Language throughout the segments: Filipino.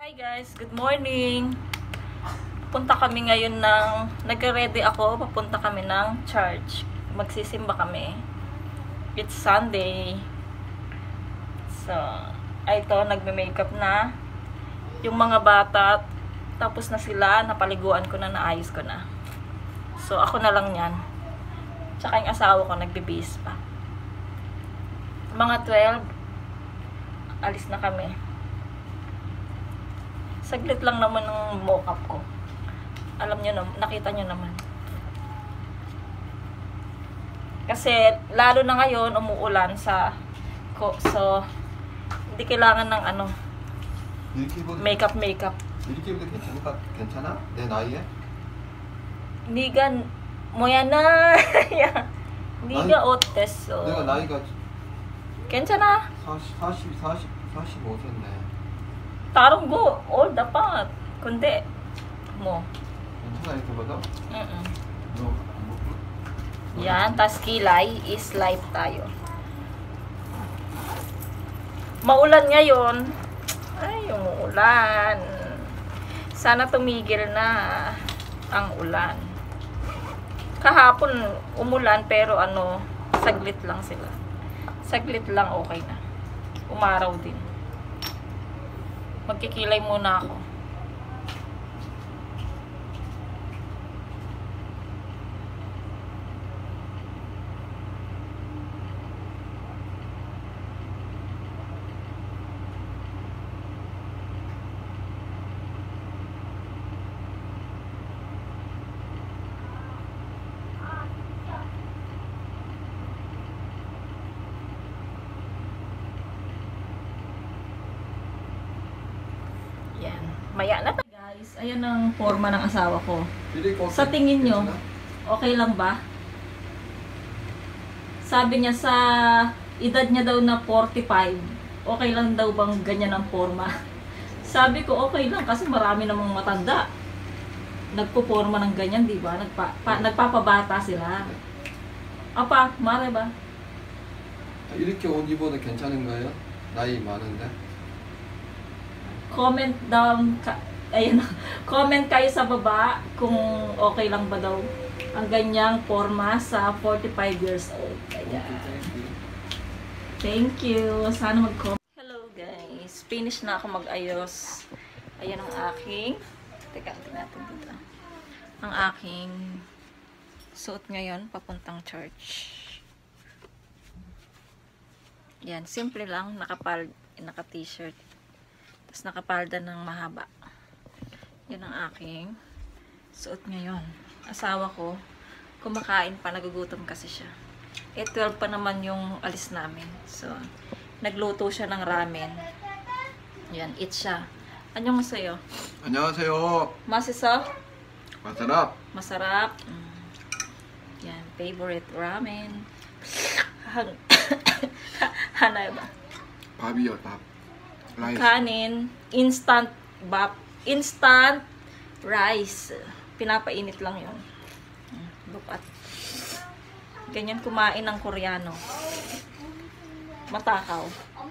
Hi guys, good morning. Punta kami ngayon ng nagre-ready ako, papunta kami ng church. Magsisimba kami. It's Sunday. So, ito nagme-makeup na yung mga bata. Tapos na sila, napaliguan ko na, naayos ko na. So, ako na lang 'yan. Tsaka yung asawa ko nagbibihis pa. Mga 12 alis na kami. Saglit lang naman ng makeup ko. Alam nyo naman, nakita nyo naman. Kasi, lalo na ngayon, umuulan sa so, hindi kailangan ng makeup. 이렇게 입어도 괜찮아? 내 나이에? Niga, moya na. Niga oteso. 내가 나이가 괜찮아. 45세인데 Tarong go, all dapat. Kundi, mo. 괜찮아 이렇게 봐도? 너 Yan, tas kilay is light tayo. Maulan ngayon. Ay, umuulan. Sana tumigil na ang ulan. Kahapon umulan pero saglit lang sila. Saglit lang, okay na. Umaraw din. Magkikilay muna ako. Yan. Maya na guys. Ayan ang forma ng asawa ko. Sa tingin nyo, okay lang ba? Sabi niya sa edad niya daw na 45, okay lang daw bang ganyan ang forma? Sabi ko okay lang kasi marami namang matanda. Nagpo-forma ng ganyan, di ba? Nagpapabata sila. Apa, mare ba? 이렇게 옷 입어도 괜찮은 거예요? 나이 많은데? Comment down, comment kayo sa baba kung okay lang ba daw ang ganyang forma sa 45 years old. Ayan. Thank you. Sana mag-comment. Hello guys. Finish na ako mag-ayos. Ayan ang aking, teka, natin dito. Ang aking suot ngayon, papuntang church. Yan, simple lang, naka-t-shirt. Tapos nakapalda ng mahaba. Yan ang aking suot ngayon. Asawa ko, kumakain pa, nagugutom kasi siya. 12 pa naman yung alis namin. So, nagluto siya ng ramen. Yan, eat siya. Anong sa'yo? 안녕하세요. Masisa? 맛있어? Masarap. Yan, favorite ramen. Hanay ba? 밥이요, 밥. 라이스. Kanin, instant rice. Pinapainit lang yun. Bukat. Ganyan kumain ng Koreano. Matakaw.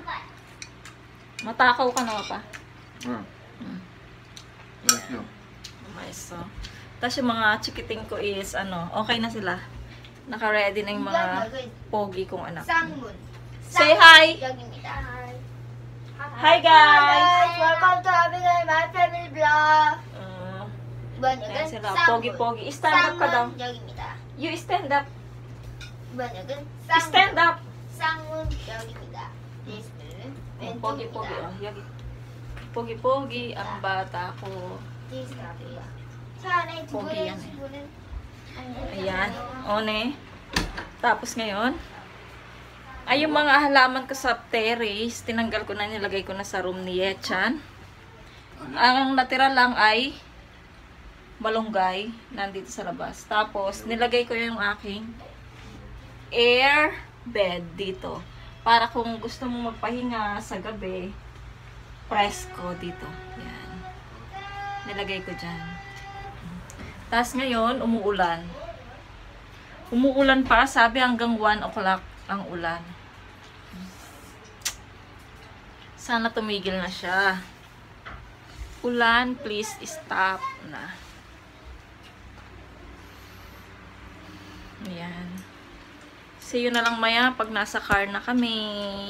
Matakaw ka na pa? 응. 맛있어요. So, tapos yung mga chikiting ko is, okay na sila. Naka-ready na yung mga pogi kong anak. 쌍문. Say hi! 여기입니다. Hi guys! Welcome to Abigail My Family Vlog. 이번 Ayan 역은 sila, 쌍문. pogi-pogi. Stand up ka daw. 여기입니다. You stand up. 이번 역은 Stand up. 쌍문 여기입니다. This Pogi-pogi. 왼쪽입니다. Oh, yagi. Pogi-pogi ang bata ko. This 가고요. 차 안에 두 포기 분의 yan eh. 친구는 Ayan. One. Tapos ngayon, ay yung mga halaman ko sa terrace, tinanggal ko na, nilagay ko na sa room ni Yechan. Ang natira lang ay malunggay, nandito sa labas. Tapos, nilagay ko yung aking air bed dito. Para kung gusto mo magpahinga sa gabi, presko dito. Yan. Nilagay ko dyan. Tapos ngayon, umuulan. Umuulan pa, sabi hanggang 1 o'clock ang ulan. Sana tumigil na siya. Ulan, please stop na. Ayan. See you na lang maya pag nasa car na kami.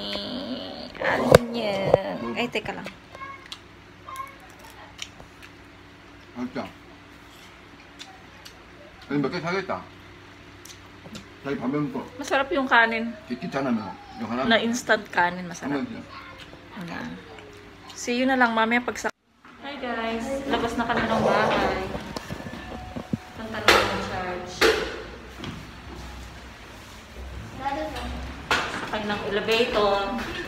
Ayan. Ay, teka lang. 맛있다. 아니 몇 개 사겠다. 자기 밥 먹고 Masarap yung kanin. 귀찮으면 이거 하나. Na instant kanin, masarap. Ayan. See you na lang mamaya pag sa... Hi guys. Labas na kami ng bahay. Punta na ng charge. Sakay ng elevator.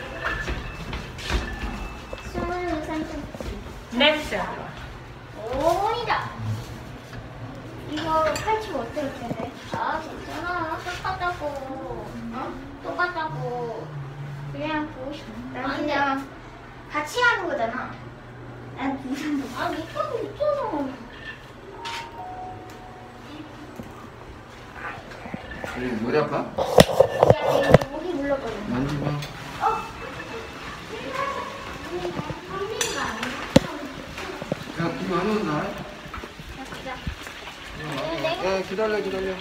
Next. 오이다. 이거 팔치면 어떨 텐데? 아, 괜찮아. 똑같다고. 어? 똑같다고. 그냥 보고 싶어. 난 그냥 같이 하는 거잖아. 난 부산도. 아, 밑에도 있잖아. 머리 아파? 야, 목이 물렀거든. 만지마. 야, 비안 온다. 야, 기다려. 기다려.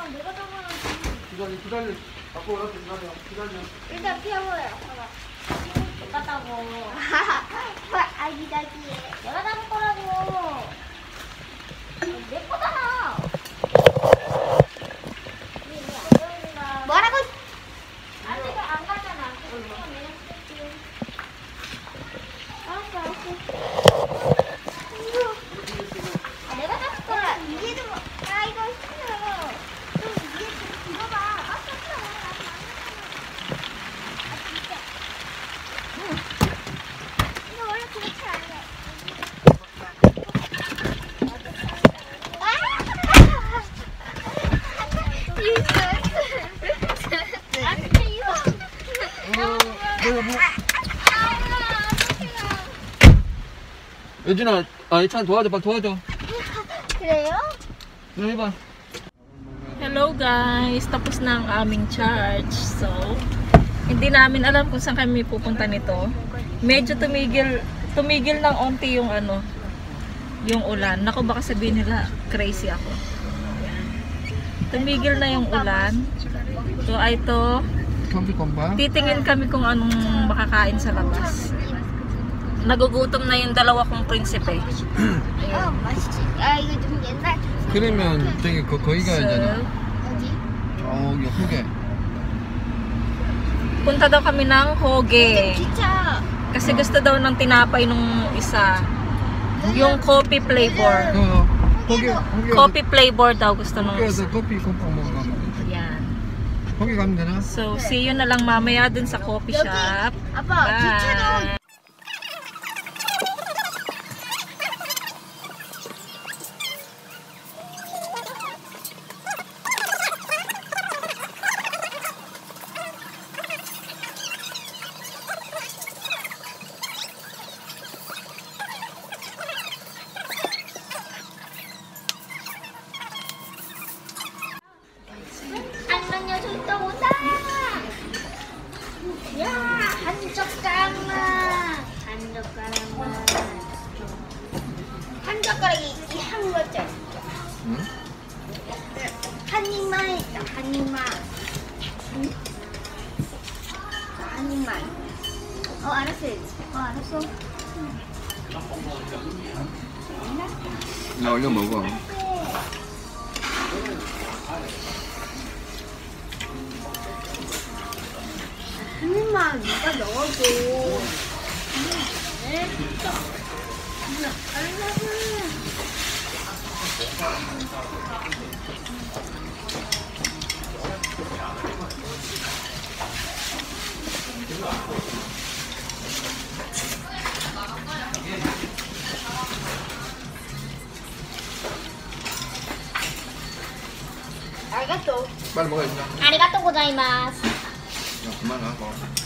갖고 오라고 기다려. 일단 피워보여. 봐봐. 똑같다고. 아기다기해. 내가 잡을 거라고. 내 거잖아. 뭐라고? 안 가잖아. 알았어. 아, 내가 잡을 거라. 이게 좀, 야, 이거 싫어. 좀 이게 좀 들어봐. 아, 싫어. 아, 진짜. 이거 원래 그렇지 않아. 예준아, 예찬 도와줘, 빨리 도와줘. 그래요? 너 해봐. Hello guys! Tapos na ang aming charge. So, hindi namin alam kung saan kami pupunta nito. Medyo tumigil ng onti yung yung ulan. Naku, baka sabihin nila crazy ako. Ayan. Tumigil na yung ulan. So, ito, titingin kami kung anong makakain sa labas. Nagugutom na yung dalawa kong prinsipe. 맛있지. 아, 이거 좀 옛날. 그러면 저기 거기 가야잖아. 어디? 저기 후계. Punta daw kami ng Hoge. 기차. Kasi gusto daw ng tinapay nung isa. Yung coffee flavor. 거기 Coffee flavor daw gusto nung isa. 거기에서 커피 콤팡 먹어. Yan. 거기 가면 되나? So, see you na lang mamaya dun sa coffee shop. 아빠, Bye! 기차로. 안녕 녀석 또 온다. 야, 한 젓가락만. 한 젓가락이 이 한 거짜리. 응? 한 입만 있다. 한 입만. 응? 한 입만. 알았어야지. 알았어. 나 얼른 먹어. 한 입만 누가 넣어줘. 빨리 먹어야지. 아리가또 고자이마스. 야, 그만하고.